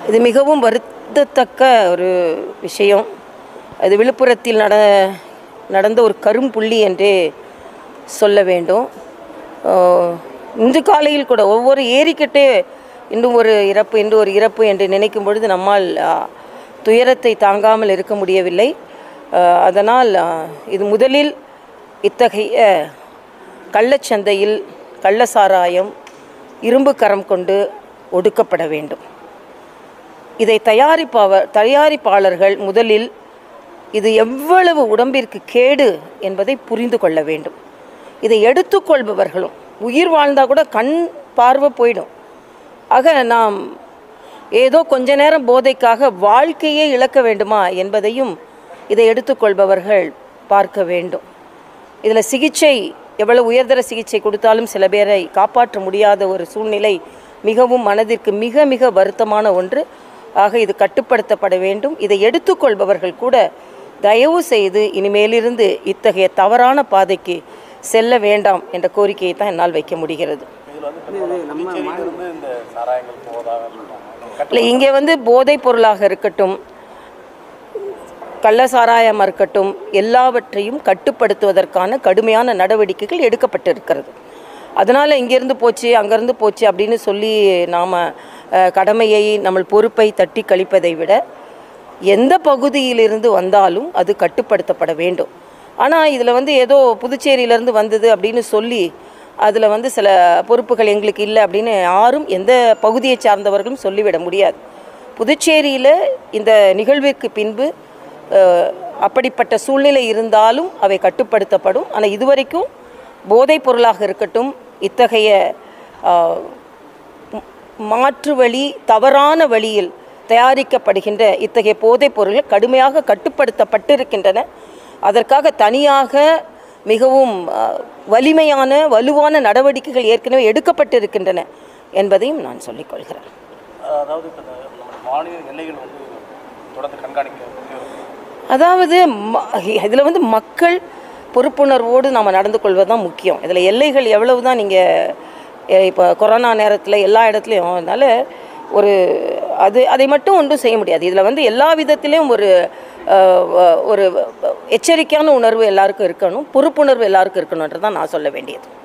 இது மிகவும் வருத்தத்தக்க ஒரு விஷயம். அது விழுப்புரத்தில் நடந்த ஒரு கரும்புள்ளி என்றே சொல்ல வேண்டும். இன்று காலையில் கூட ஒவ்வொரு ஏரிக்கிட்டே இன்னும் ஒரு இறப்பு என்று நினைக்கும் பொழுது நம்மால் துயரத்தை தாங்காமல் இருக்க முடியவில்லை. அதனால் இது முதலில் இத்தகைய கள்ளச்சந்தையில் கள்ளசாராயம் இரும்பு கரம் கொண்டு ஒடுக்கப்பட வேண்டும். இதை தயாரிப்பாளர்கள் முதலில் இது எவ்வளவு உடம்பிற்கு கேடு என்பதை புரிந்து கொள்ள வேண்டும். இதை எடுத்துக்கொள்பவர்களும் உயிர் வாழ்ந்தால் கூட கண் பார்வை போயிடும். ஆக நாம் ஏதோ கொஞ்ச நேரம் போதைக்காக வாழ்க்கையே இழக்க வேண்டுமா என்பதையும் இதை எடுத்துக்கொள்பவர்கள் பார்க்க வேண்டும். இதில் சிகிச்சை எவ்வளவு உயர்தர சிகிச்சை கொடுத்தாலும் சில பேரை காப்பாற்ற முடியாத ஒரு சூழ்நிலை மிகவும் மனதிற்கு மிக மிக வருத்தமான ஒன்று. ஆக இது கட்டுப்படுத்தப்பட வேண்டும். இதை எடுத்துக்கொள்பவர்கள் கூட தயவு செய்து இனிமேலிருந்து இத்தகைய தவறான பாதைக்கு செல்ல வேண்டாம் என்ற கோரிக்கையை தான் என்னால் வைக்க முடிகிறது. இல்லை, இங்கே போதைப் பொருளாக இருக்கட்டும், கள்ளசாராயமாக இருக்கட்டும், எல்லாவற்றையும் கட்டுப்படுத்துவதற்கான கடுமையான நடவடிக்கைகள் எடுக்கப்பட்டிருக்கிறது. அதனால் இங்கேருந்து போச்சு அங்கேருந்து போச்சு அப்படின்னு சொல்லி நாம் கடமையை நம்ம பொறுப்பை தட்டி கழிப்பதை விட எந்த பகுதியிலிருந்து வந்தாலும் அது கட்டுப்படுத்தப்பட வேண்டும். ஆனால் இதில் ஏதோ புதுச்சேரியிலேருந்து வந்தது அப்படின்னு சொல்லி அதில் சில பொறுப்புகள் எங்களுக்கு இல்லை அப்படின்னு யாரும் எந்த பகுதியை சார்ந்தவர்களும் சொல்லிவிட முடியாது. புதுச்சேரியில் இந்த நிகழ்விற்கு பின்பு அப்படிப்பட்ட சூழ்நிலை இருந்தாலும் அவை கட்டுப்படுத்தப்படும். ஆனால் இதுவரைக்கும் போதைப் பொருளாக இருக்கட்டும், இத்தகைய மாற்று வழி தவறான வழியில் தயாரிக்கப்படுகின்ற இத்தகைய போதைப் பொருள்கள் கடுமையாக கட்டுப்படுத்தப்பட்டிருக்கின்றன. அதற்காக தனியாக மிகவும் வலுவான நடவடிக்கைகள் ஏற்கனவே எடுக்கப்பட்டிருக்கின்றன என்பதையும் நான் சொல்லிக்கொள்கிறேன். அதாவது இதில் மக்கள் பொறுப்புணர்வோடு நாம் நடந்து கொள்வது தான் முக்கியம். இதில் எல்லைகள் எவ்வளவு தான் நீங்கள் இப்போ கொரோனா நேரத்தில் எல்லா இடத்துலையும் அதனால் அதை மட்டும் ஒன்றும் செய்ய முடியாது. இதில் எல்லா விதத்திலையும் ஒரு எச்சரிக்கையான உணர்வு எல்லாருக்கும் இருக்கணும், பொறுப்புணர்வு எல்லாருக்கும் இருக்கணுன்றது தான் நான் சொல்ல வேண்டியது.